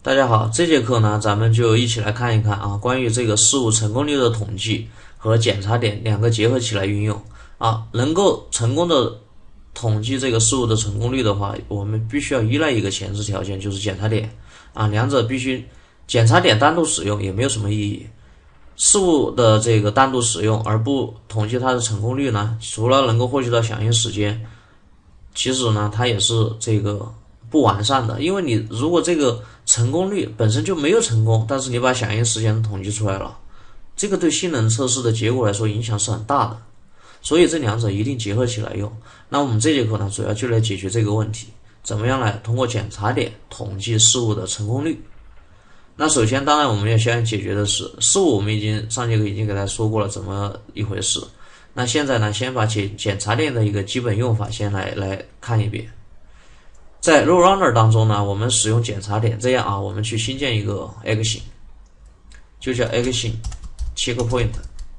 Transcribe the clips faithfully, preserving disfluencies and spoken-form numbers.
大家好，这节课呢，咱们就一起来看一看啊，关于这个事务成功率的统计和检查点两个结合起来运用啊，能够成功的统计这个事务的成功率的话，我们必须要依赖一个前置条件，就是检查点啊，两者必须检查点单独使用也没有什么意义，事务的这个单独使用而不统计它的成功率呢，除了能够获取到响应时间，其实呢，它也是这个不完善的，因为你如果这个成功率本身就没有成功，但是你把响应时间统计出来了，这个对性能测试的结果来说影响是很大的，所以这两者一定结合起来用。那我们这节课呢，主要就来解决这个问题，怎么样来通过检查点统计事务的成功率。那首先当然我们要先解决的是事务，我们已经上节课已经给大家说过了怎么一回事。那现在呢，先把检检查点的一个基本用法先来来看一遍。在 Load Runner 当中呢，我们使用检查点，这样啊，我们去新建一个 action， 就叫 action checkpoint。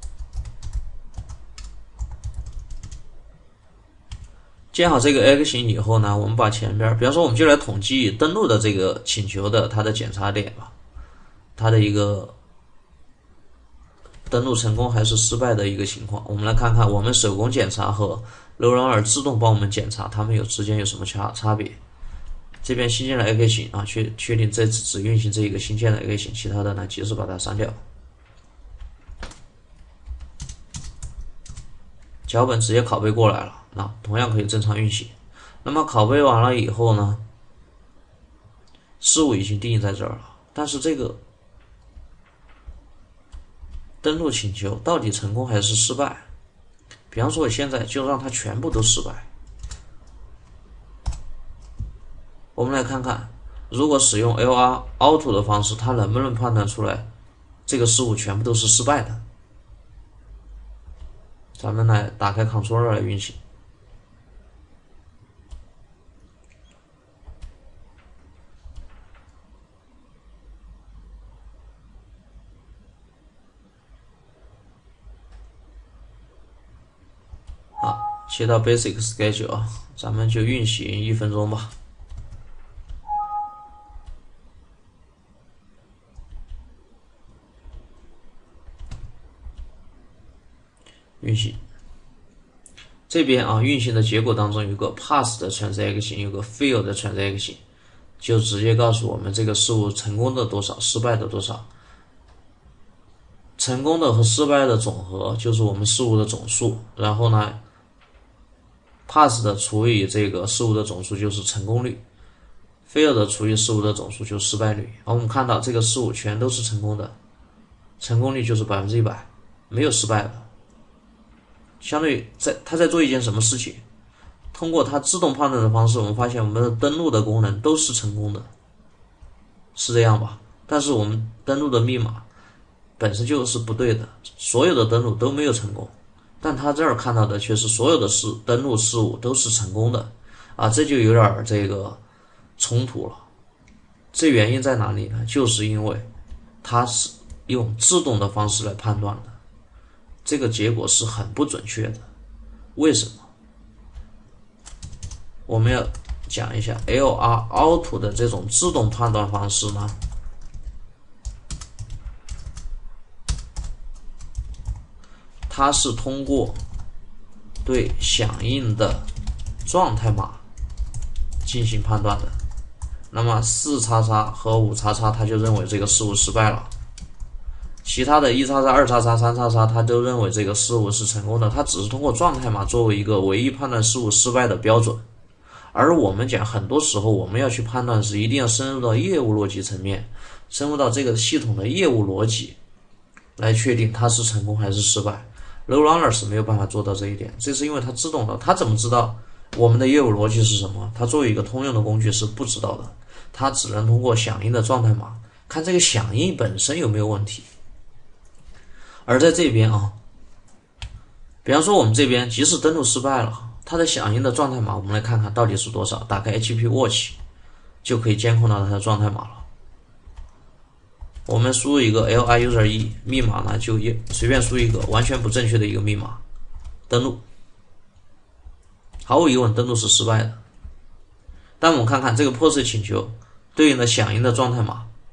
建好这个 action 以后呢，我们把前边，比方说我们就来统计登录的这个请求的它的检查点吧，它的一个登录成功还是失败的一个情况。我们来看看我们手工检查和 Load Runner 自动帮我们检查，它们有之间有什么差差别。这边新建了 action 啊，确确定这次只运行这一个新建的 action， 其他的呢及时把它删掉。脚本直接拷贝过来了，那同样可以正常运行。那么拷贝完了以后呢，事务已经定义在这儿了，但是这个登录请求到底成功还是失败？比方说我现在就让它全部都失败。我们来看看，如果使用 L R Auto 的方式，它能不能判断出来这个事务全部都是失败的？咱们来打开 Controller 来运行。好，切到 Basic Schedule 啊，咱们就运行一分钟吧。运行这边啊，运行的结果当中有个 pass 的 transaction， 有个 fail 的 transaction， 就直接告诉我们这个事务成功的多少，失败的多少。成功的和失败的总和就是我们事务的总数，然后呢 pass 的除以这个事务的总数就是成功率， fail 的除以事务的总数就是失败率。而我们看到这个事务全都是成功的，成功率就是百分之百，没有失败的。相对于在它在做一件什么事情，通过它自动判断的方式，我们发现我们的登录的功能都是成功的，是这样吧？但是我们登录的密码本身就是不对的，所有的登录都没有成功，但它这儿看到的却是所有的事登录事务都是成功的啊，这就有点这个冲突了。这原因在哪里呢？就是因为它是用自动的方式来判断的。这个结果是很不准确的，为什么？我们要讲一下 L R Auto 的这种自动判断方式呢，它是通过对响应的状态码进行判断的。那么四叉叉和五叉叉，它就认为这个事务失败了。其他的一叉叉、二叉叉、三叉叉，他都认为这个事务是成功的，他只是通过状态码作为一个唯一判断事务失败的标准。而我们讲，很多时候我们要去判断时，一定要深入到业务逻辑层面，深入到这个系统的业务逻辑，来确定它是成功还是失败。Load Runner 是没有办法做到这一点，这是因为它自动的，它怎么知道我们的业务逻辑是什么？它作为一个通用的工具是不知道的，它只能通过响应的状态码，看这个响应本身有没有问题。而在这边啊，比方说我们这边即使登录失败了，它的响应的状态码我们来看看到底是多少，打开 H P Watch 就可以监控到它的状态码了。我们输入一个 L I user E 密码呢，就随便输一个完全不正确的一个密码，登录，毫无疑问登录是失败的。但我们看看这个破碎请求对应的响应的状态码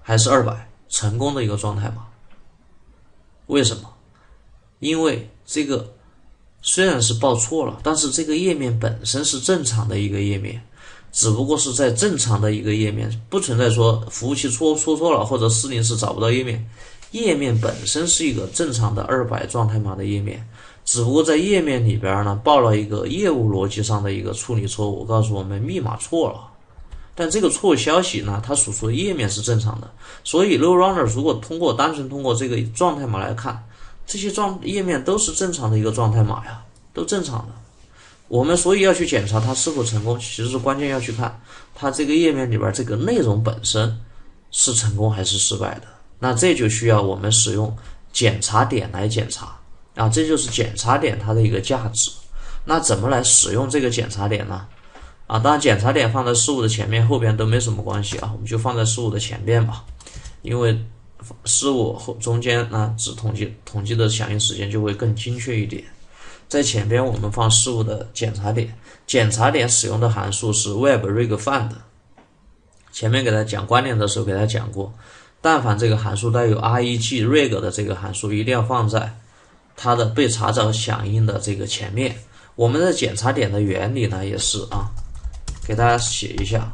还是二百，成功的一个状态码。为什么？因为这个虽然是报错了，但是这个页面本身是正常的一个页面，只不过是在正常的一个页面，不存在说服务器出出错了或者四零四找不到页面，页面本身是一个正常的二百状态码的页面，只不过在页面里边呢报了一个业务逻辑上的一个处理错误，告诉我们密码错了。但这个错误消息呢，它输出的页面是正常的，所以 load runner 如果通过单纯通过这个状态码来看，这些状页面都是正常的一个状态码呀，都正常的。我们所以要去检查它是否成功，其实是关键要去看它这个页面里边这个内容本身是成功还是失败的。那这就需要我们使用检查点来检查啊，这就是检查点它的一个价值。那怎么来使用这个检查点呢？啊，当然检查点放在事物的前面后边都没什么关系啊，我们就放在事物的前边吧，因为事物后中间呢只统计统计的响应时间就会更精确一点。在前边我们放事物的检查点，检查点使用的函数是 webRigFind。前面给大家讲观点的时候给大家讲过，但凡这个函数带有 reg rig 的这个函数，一定要放在它的被查找响应的这个前面。我们的检查点的原理呢也是啊，给大家写一下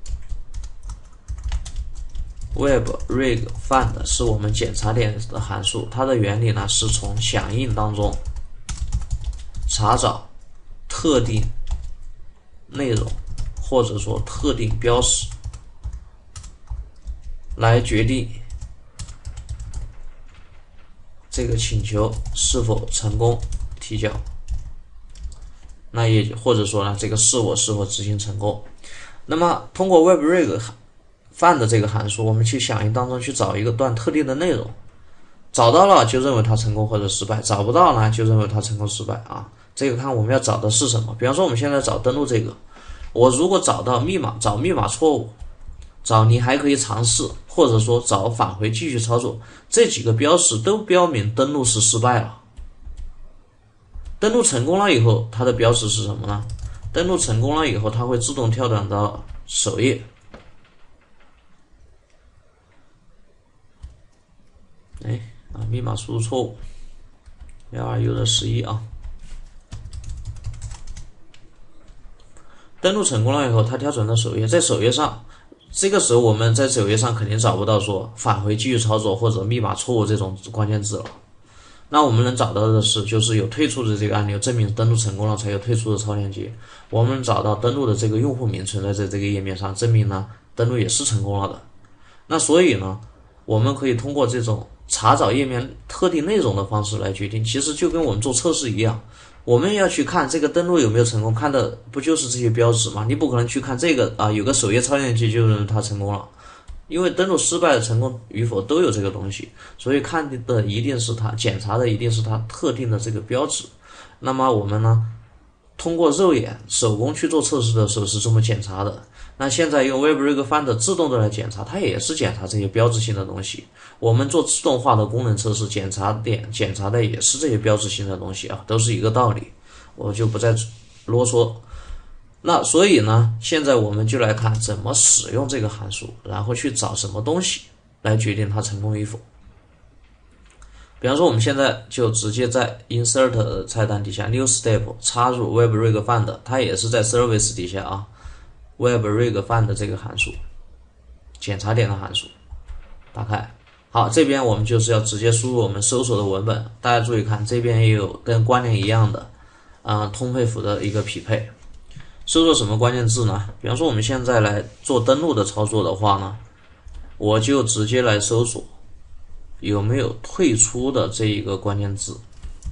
webRigFind 是我们检查点的函数，它的原理呢是从响应当中查找特定内容或者说特定标识，来决定这个请求是否成功提交。那也或者说呢，这个是我是否执行成功。那么通过 webRigFind 这个函数，我们去响应当中去找一个段特定的内容，找到了就认为它成功或者失败，找不到呢就认为它成功失败啊。这个看我们要找的是什么。比方说我们现在找登录这个，我如果找到密码，找密码错误，找你还可以尝试，或者说找返回继续操作，这几个标识都标明登录是失败了。登录成功了以后，它的标识是什么呢？登录成功了以后，它会自动跳转到首页。哎啊，密码输入错误 ，L R U 的十一啊。登录成功了以后，它跳转到首页，在首页上，这个时候我们在首页上肯定找不到说返回继续操作或者密码错误这种关键字了。那我们能找到的是，就是有退出的这个按钮，证明登录成功了才有退出的超链接。我们找到登录的这个用户名存在在这个页面上，证明呢登录也是成功了的。那所以呢，我们可以通过这种查找页面特定内容的方式来决定，其实就跟我们做测试一样，我们要去看这个登录有没有成功，看的不就是这些标志吗？你不可能去看这个啊，有个首页超链接就认为它成功了。因为登录失败的成功与否都有这个东西，所以看的一定是它，检查的一定是它特定的这个标志。那么我们呢，通过肉眼手工去做测试的时候是这么检查的。那现在用 webRigFind 自动的来检查，它也是检查这些标志性的东西。我们做自动化的功能测试，检查点检查的也是这些标志性的东西啊，都是一个道理，我就不再啰嗦。那所以呢，现在我们就来看怎么使用这个函数，然后去找什么东西来决定它成功与否。比方说我们现在就直接在 Insert 菜单底下 New Step 插入 webRigFind， 它也是在 Service 底下啊 webRigFind 这个函数，检查点的函数，打开。好，这边我们就是要直接输入我们搜索的文本，大家注意看，这边也有跟关联一样的啊、呃、通配符的一个匹配。搜索什么关键字呢？比方说我们现在来做登录的操作的话呢，我就直接来搜索有没有退出的这一个关键字。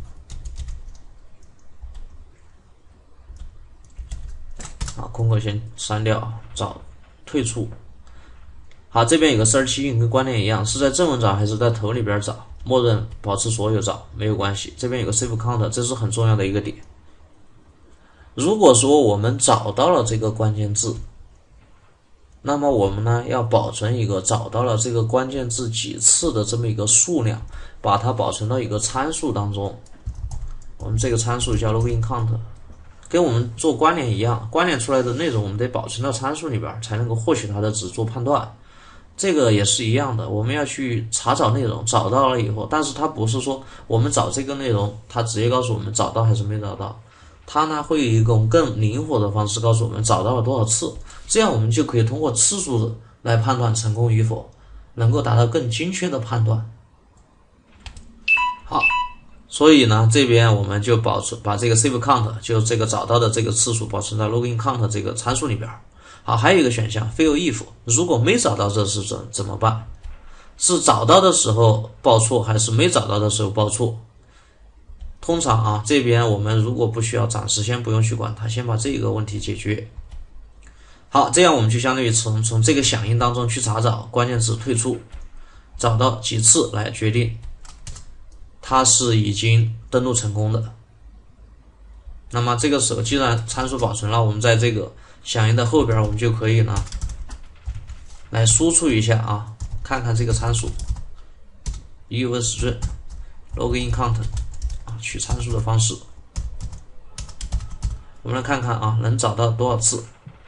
啊，空格先删掉，找退出。好，这边有个 search in 跟关联一样，是在正文找还是在头里边找？默认保持所有找，没有关系。这边有个 save count， 这是很重要的一个点。如果说我们找到了这个关键字，那么我们呢要保存一个找到了这个关键字几次的这么一个数量，把它保存到一个参数当中。我们这个参数叫 login count， 跟我们做关联一样，关联出来的内容我们得保存到参数里边，才能够获取它的值做判断。 这个也是一样的，我们要去查找内容，找到了以后，但是它不是说我们找这个内容，它直接告诉我们找到还是没找到，它呢会有一种更灵活的方式告诉我们找到了多少次，这样我们就可以通过次数的来判断成功与否，能够达到更精确的判断。好，所以呢这边我们就保存把这个 save count 就这个找到的这个次数保存在 login count 这个参数里边。好，还有一个选项 fail if， 如果没找到这是怎怎么办？是找到的时候报错，还是没找到的时候报错？通常啊，这边我们如果不需要，暂时先不用去管它，先把这个问题解决。好，这样我们就相当于从从这个响应当中去查找关键词退出，找到几次来决定它是已经登录成功的。那么这个时候既然参数保存了，我们在这个响应的后边我们就可以呢来输出一下啊，看看这个参数 user string login count 啊，取参数的方式，我们来看看啊能找到多少次。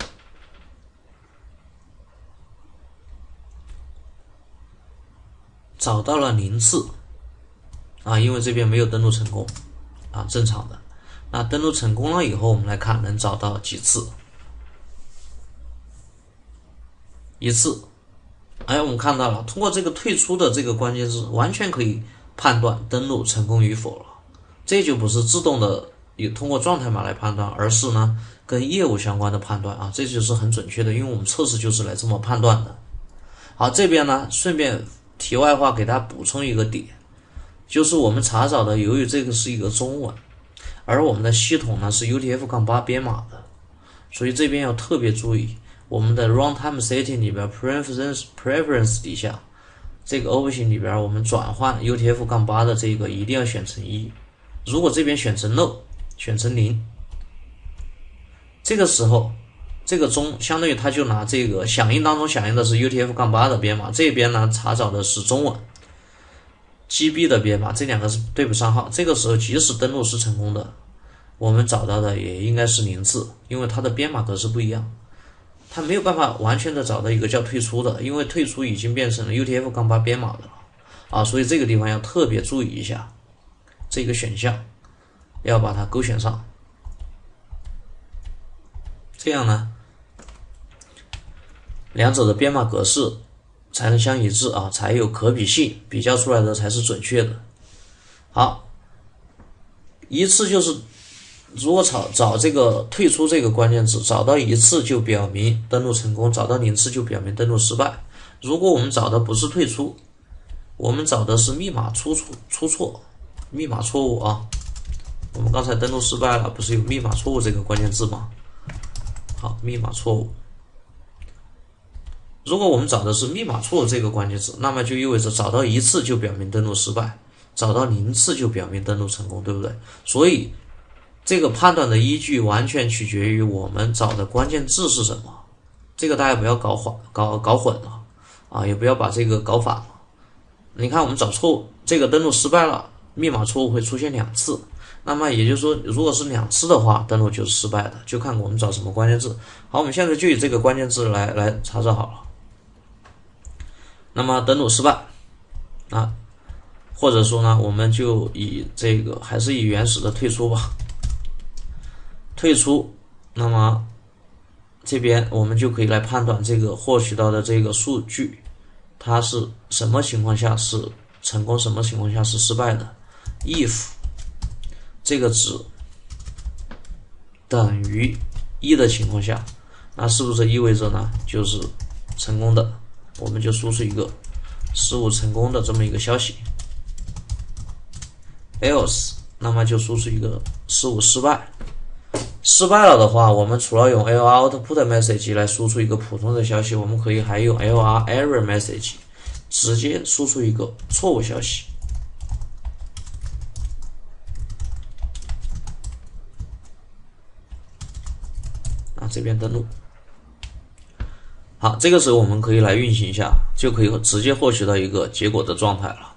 找到了零次啊，因为这边没有登录成功啊，正常的。那登录成功了以后，我们来看能找到几次。一次，哎，我们看到了，通过这个退出的这个关键字，完全可以判断登录成功与否了。这就不是自动的有通过状态码来判断，而是呢跟业务相关的判断啊，这就是很准确的，因为我们测试就是来这么判断的。好，这边呢顺便题外话给大家补充一个点，就是我们查找的，由于这个是一个中文，而我们的系统呢是 U T F 八 编码的，所以这边要特别注意。我们的 runtime setting 里边 preference preference 底下这个 option 里边，我们转换 U T F 八 的这个一定要选成一，如果这边选成 no 选成零，这个时候这个中相当于它就拿这个响应当中响应的是 U T F 八 的编码，这边呢查找的是中文 G B 的编码，这两个是对不上号，这个时候即使登录是成功的，我们找到的也应该是零次，因为它的编码格式不一样，它没有办法完全的找到一个叫退出的，因为退出已经变成了 U T F 八 编码的了啊，所以这个地方要特别注意一下，这个选项要把它勾选上，这样呢两者的编码格式才能相一致啊，才有可比性，比较出来的才是准确的。好，一次就是如果找找这个退出这个关键词，找到一次就表明登录成功，找到零次就表明登录失败。如果我们找的不是退出，我们找的是密码出错出错，密码错误啊。我们刚才登录失败了，不是有密码错误这个关键字吗？好，密码错误。如果我们找的是密码错误这个关键字，那么就意味着找到一次就表明登录失败，找到零次就表明登录成功，对不对？所以这个判断的依据完全取决于我们找的关键字是什么，这个大家不要搞混搞搞混了啊，也不要把这个搞反了。你看我们找错误，这个登录失败了，密码错误会出现两次，那么也就是说，如果是两次的话，登录就是失败的，就看我们找什么关键字。好，我们现在就以这个关键字来来查找好了。那么登录失败啊，或者说呢，我们就以这个还是以原始的退出吧。退出，那么这边我们就可以来判断这个获取到的这个数据，它是什么情况下是成功，什么情况下是失败的。if 这个值等于一的情况下，那是不是意味着呢就是成功的？我们就输出一个失误成功的这么一个消息。else 那么就输出一个失误失败。失败了的话，我们除了用 L R output message 来输出一个普通的消息，我们可以还用 L R error message 直接输出一个错误消息。啊，这边登录。好，这个时候我们可以来运行一下，就可以直接获取到一个结果的状态了。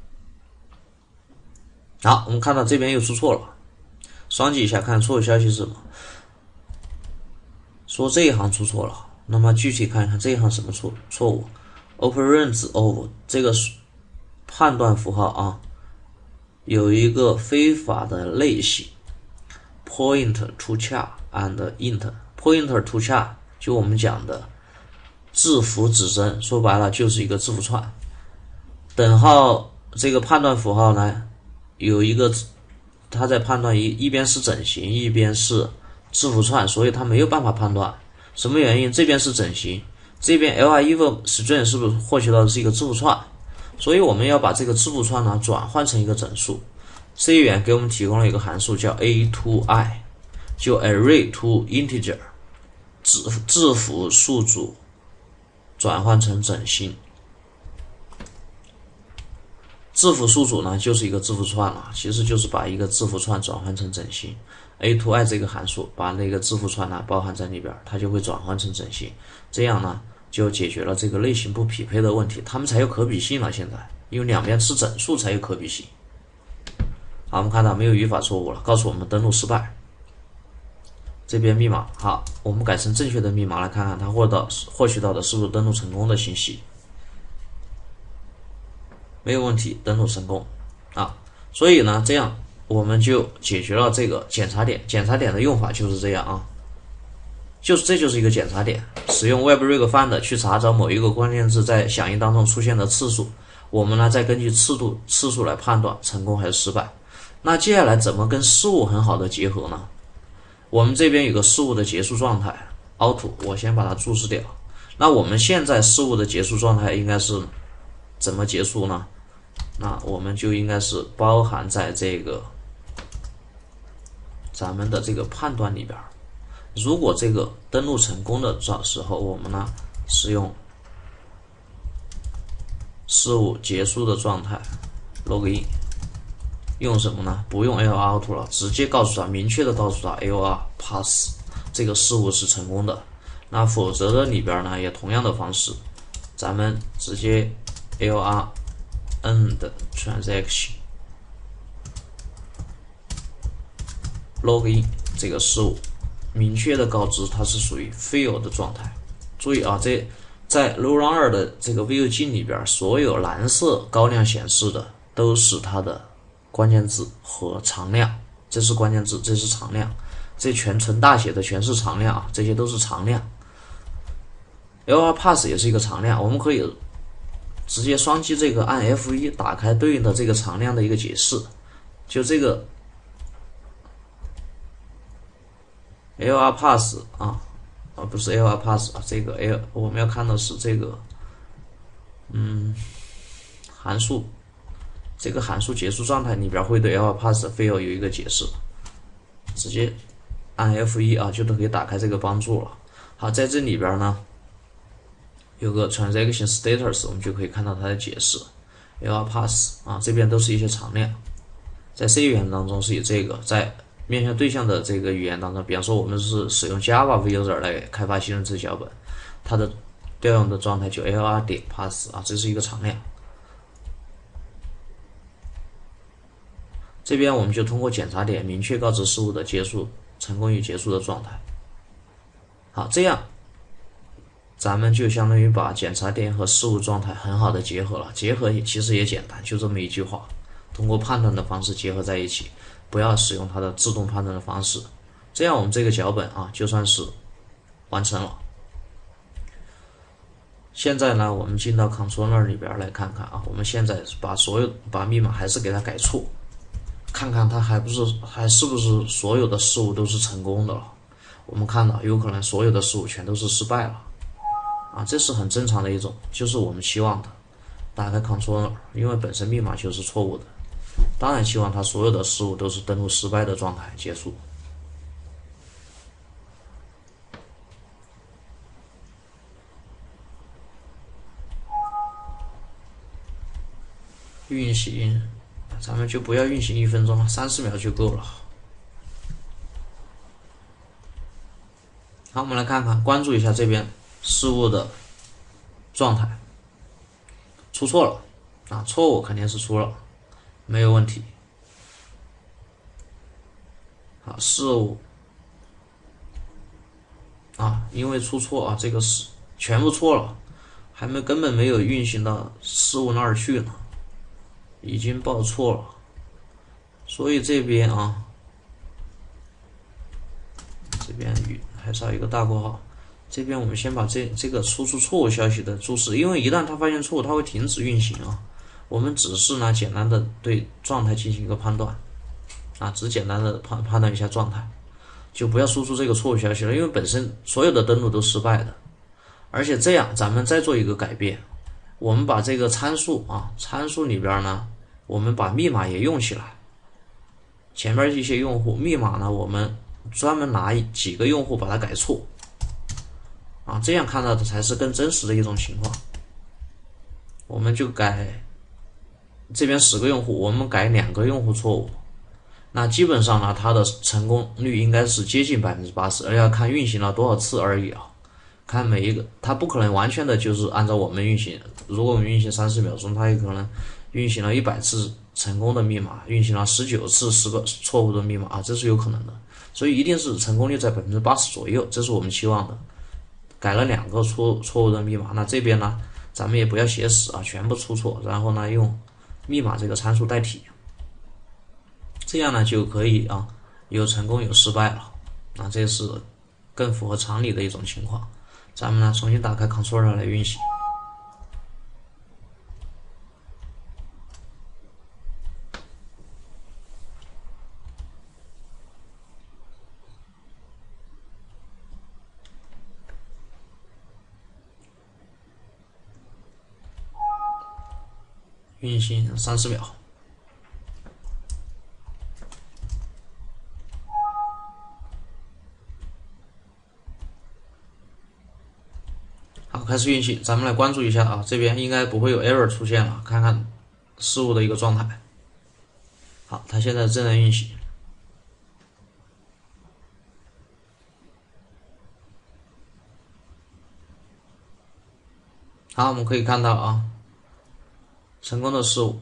好，我们看到这边又出错了，双击一下看错误消息是什么，说这一行出错了，那么具体看一看这一行什么错错误， operands of 这个判断符号啊，有一个非法的类型 point to char and int。point to char 就我们讲的字符指针，说白了就是一个字符串。等号这个判断符号呢，有一个它在判断一一边是整形，一边是字符串，所以它没有办法判断什么原因。这边是整形，这边 lir string 是不是获取到的是一个字符串？所以我们要把这个字符串呢转换成一个整数。C 语言给我们提供了一个函数叫 a to i， 就 array to integer， 字字符数组转换成整形。字符数组呢就是一个字符串了，其实就是把一个字符串转换成整形。a to i 这个函数把那个字符串呢包含在里边，它就会转换成整形。这样呢就解决了这个类型不匹配的问题，它们才有可比性了。现在因为两边是整数才有可比性。好，我们看到没有语法错误了，告诉我们登录失败。这边密码好，我们改成正确的密码来看看它获得获取到的是不是登录成功的信息。没有问题，登录成功啊！所以呢，这样我们就解决了这个检查点。检查点的用法就是这样啊，就是这就是一个检查点，使用 webRegFind 去查找某一个关键字在响应当中出现的次数，我们呢再根据次数次数来判断成功还是失败。那接下来怎么跟事物很好的结合呢？我们这边有个事物的结束状态 out， 我先把它注释掉。那我们现在事物的结束状态应该是怎么结束呢？那我们就应该是包含在这个咱们的这个判断里边。如果这个登录成功的时候，我们呢使用事物结束的状态 login， 用什么呢？不用 lir out 了，直接告诉他，明确的告诉他 lir pass 这个事物是成功的。那否则的里边呢，也同样的方式，咱们直接 lir end transaction login 这个事物，明确的告知它是属于 fail 的状态。注意啊，这在 LoRunner 的这个 view 镜里边，所有蓝色高亮显示的都是它的关键字和常量，这是关键字，这是常量，这全纯大写的全是常量啊，这些都是常量。lir pass 也是一个常量，我们可以直接双击这个按 F 一 打开对应的这个常量的一个解释，就这个 lir pass 啊，啊不是 lir pass 啊，这个 l 我们要看的是这个嗯函数，这个函数结束状态里边会对 lir pass fail 有一个解释，直接按 F 一 啊就都可以打开这个帮助了。好，在这里边呢有个 transaction status， 我们就可以看到它的解释 lir pass 啊，这边都是一些常量，在 C 语言当中是以这个，在面向对象的这个语言当中，比方说我们是使用 Java User 来开发新任制脚本，它的调用的状态就 lir 点 pass 啊，这是一个常量。这边我们就通过检查点明确告知事物的结束成功与结束的状态。好，这样咱们就相当于把检查点和事物状态很好的结合了。结合其实也简单，就这么一句话，通过判断的方式结合在一起，不要使用它的自动判断的方式。这样我们这个脚本啊就算是完成了。现在呢，我们进到 controller 里边来看看啊，我们现在把所有把密码还是给它改错，看看它还不是还是不是所有的事物都是成功的了。我们看到有可能所有的事物全都是失败了啊，这是很正常的一种，就是我们期望的。打开 controller， 因为本身密码就是错误的，当然希望它所有的事物都是登录失败的状态结束。运行，咱们就不要运行一分钟了，三十秒就够了。好，我们来看看，关注一下这边事物的状态，出错了啊，错误肯定是出了，没有问题。好，事物啊，因为出错啊，这个是全部错了， 还没根本没有运行到事物那儿去呢，已经报错了。所以这边啊，这边还差一个大括号。这边我们先把这这个输出错误消息的注释，因为一旦它发现错误，它会停止运行啊。我们只是呢简单的对状态进行一个判断啊，只简单的判判断一下状态，就不要输出这个错误消息了，因为本身所有的登录都失败的。而且这样咱们再做一个改变，我们把这个参数啊，参数里边呢，我们把密码也用起来。前面一些用户密码呢，我们专门拿几个用户把它改错。啊，这样看到的才是更真实的一种情况。我们就改这边十个用户，我们改两个用户错误，那基本上呢，它的成功率应该是接近百分之八十，而要看运行了多少次而已啊。看每一个，它不可能完全的就是按照我们运行。如果我们运行三十秒钟，它也可能运行了一百次成功的密码，运行了十九次十个错误的密码啊，这是有可能的。所以一定是成功率在百分之八十左右，这是我们期望的。改了两个错错误的密码，那这边呢，咱们也不要写死啊，全部出错，然后呢用密码这个参数代替，这样呢就可以啊，有成功有失败了，啊，这是更符合常理的一种情况。咱们呢重新打开 controller 来运行。运行三十秒。好，开始运行，咱们来关注一下啊，这边应该不会有 error 出现了，看看事物的一个状态。好，它现在正在运行。好，我们可以看到啊，成功的事物。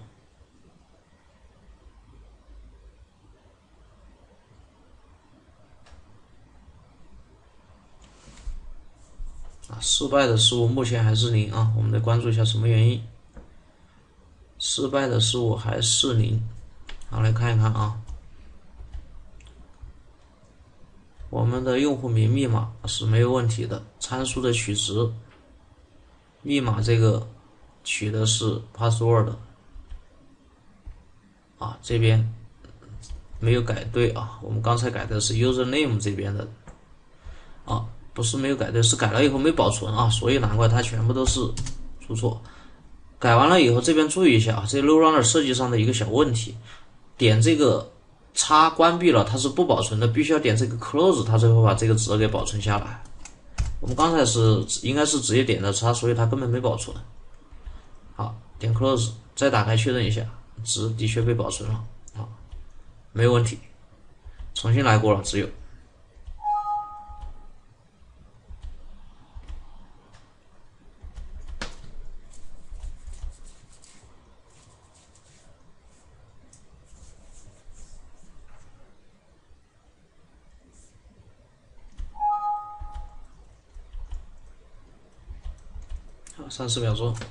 啊，失败的事物目前还是零啊，我们得关注一下什么原因。失败的事物还是零。好，来看一看啊，我们的用户名密码是没有问题的，参数的取值，密码这个取的是 password 啊，这边没有改对啊，我们刚才改的是 username 这边的啊，不是没有改对，是改了以后没保存啊，所以难怪它全部都是出错。改完了以后，这边注意一下啊，这 low runner 设计上的一个小问题，点这个叉关闭了，它是不保存的，必须要点这个 close， 它才会把这个值给保存下来。我们刚才是应该是直接点的叉，所以它根本没保存。好，点 close， 再打开确认一下，值的确被保存了，好，没有问题。重新来过了，只有。好，三十秒钟。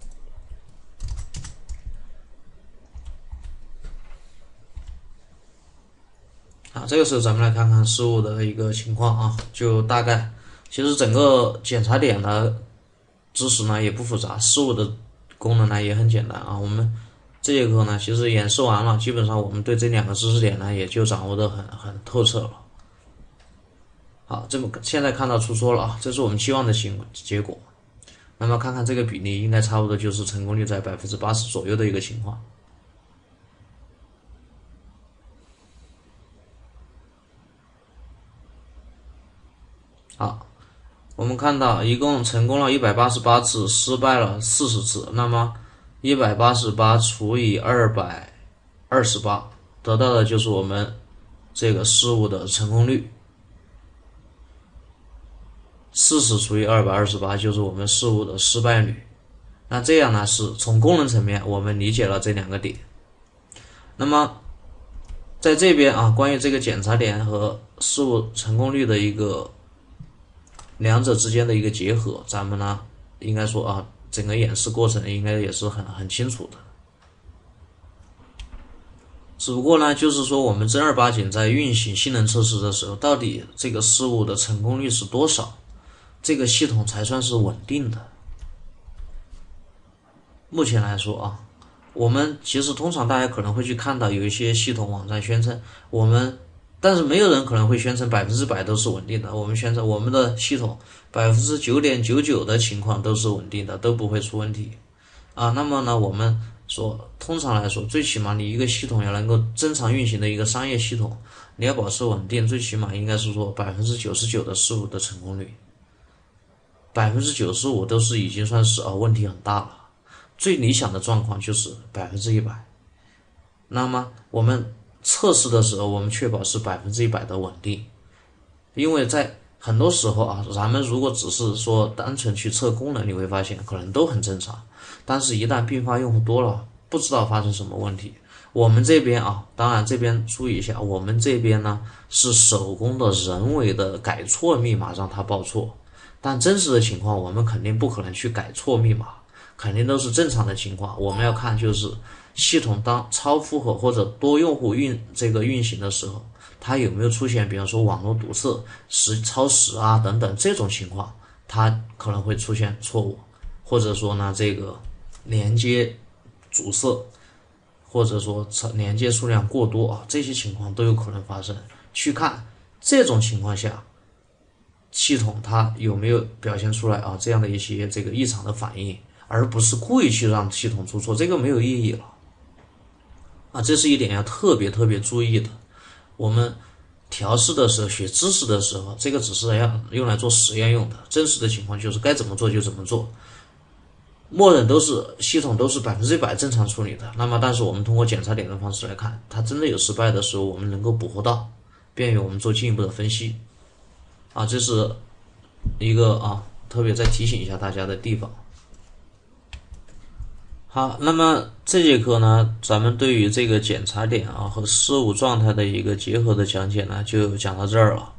好，这个时候咱们来看看事物的一个情况啊，就大概，其实整个检查点的知识呢也不复杂，事物的功能呢也很简单啊。我们这节课呢其实演示完了，基本上我们对这两个知识点呢也就掌握的很很透彻了。好，这么现在看到出错了啊，这是我们期望的情结果。那么看看这个比例，应该差不多就是成功率在百分之八十左右的一个情况。好，我们看到一共成功了一百八十八次，失败了四十次。那么一百八十八除以二百二十八，得到的就是我们这个事物的成功率。四十除以二百二十八就是我们事物的失败率。那这样呢，是从功能层面我们理解了这两个点。那么在这边啊，关于这个检查点和事物成功率的一个两者之间的一个结合，咱们呢应该说啊， 整个演示过程应该也是很很清楚的。只不过呢，就是说我们正儿八经在运行性能测试的时候，到底这个事物的成功率是多少，这个系统才算是稳定的。目前来说啊，我们其实通常大家可能会去看到有一些系统网站宣称我们，但是没有人可能会宣称百分之百都是稳定的。我们宣称我们的系统百分之九点九九的情况都是稳定的，都不会出问题啊。那么呢，我们说通常来说，最起码你一个系统要能够正常运行的一个商业系统，你要保持稳定，最起码应该是说百分之九十九的事物的成功率，百分之九十五都是已经算是啊问题很大了。最理想的状况就是百分之一百。那么我们测试的时候，我们确保是百分之一百的稳定，因为在很多时候啊，咱们如果只是说单纯去测功能，你会发现可能都很正常，但是一旦并发用户多了，不知道发生什么问题。我们这边啊，当然这边注意一下，我们这边呢是手工的人为的改错密码让它报错，但真实的情况我们肯定不可能去改错密码，肯定都是正常的情况。我们要看就是系统当超负荷或者多用户运这个运行的时候，它有没有出现比方说网络堵塞、时超时啊等等这种情况，它可能会出现错误，或者说呢这个连接阻塞，或者说连接数量过多啊，这些情况都有可能发生。去看这种情况下，系统它有没有表现出来啊这样的一些这个异常的反应，而不是故意去让系统出错，这个没有意义了啊，这是一点要特别特别注意的。我们调试的时候、学知识的时候，这个只是要用来做实验用的，真实的情况就是该怎么做就怎么做，默认都是系统都是百分之一百正常处理的。那么，但是我们通过检查点的方式来看，它真的有失败的时候，我们能够捕获到，便于我们做进一步的分析。啊，这是一个啊特别再提醒一下大家的地方。好，那么这节课呢，咱们对于这个检查点啊和事物状态的一个结合的讲解呢，就讲到这儿了。